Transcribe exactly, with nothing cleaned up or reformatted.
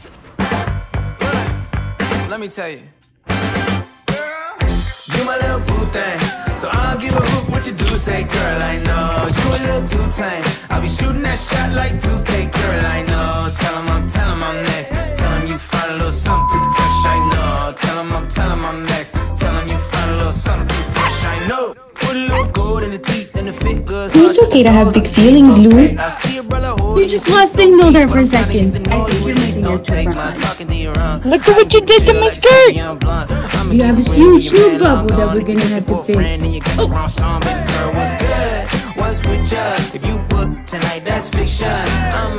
Let me tell you, you my little boo thing, so I don't give a hoot what you do. Say, girl, I know you a little too tame. I'll be shooting that shot like two K, girl, I know. Tell 'em I'm, tell 'em I'm next. Tell 'em you find a little something too fresh, I know. Tell 'em I'm, tell 'em I'm next. Tell 'em you find a little something too fresh, I know. Put a little gold in the teeth and the fit good. It's okay to have big feelings, Lou. You just lost signal there for a second. I think you're missing your trip. Look at what you did to my skirt! You have this huge new bubble that we're gonna have to fix. Oh. What's with ya? If you book tonight, that's fiction. I'm